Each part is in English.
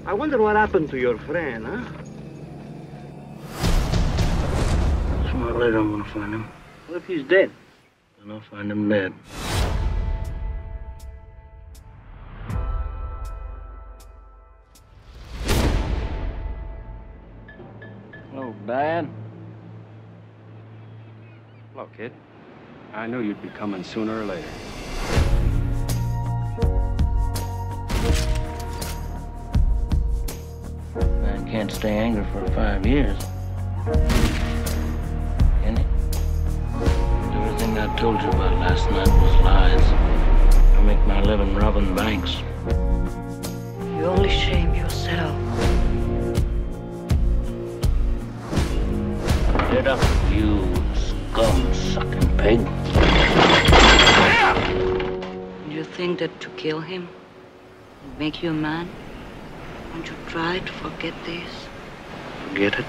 I wonder what happened to your friend, huh? Sooner or later, I'm gonna find him. What if he's dead? Then I'll find him dead. Hello, Dad. Hello, kid. I knew you'd be coming sooner or later. Man can't stay angry for 5 years. Can he? Everything I told you about last night was lies. I make my living robbing banks. You only shame yourself. Get up, you scum-sucking pig. You think that to kill him would make you a man? Won't you try to forget this? Forget it?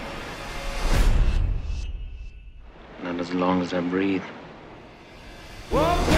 Not as long as I breathe. Whoa!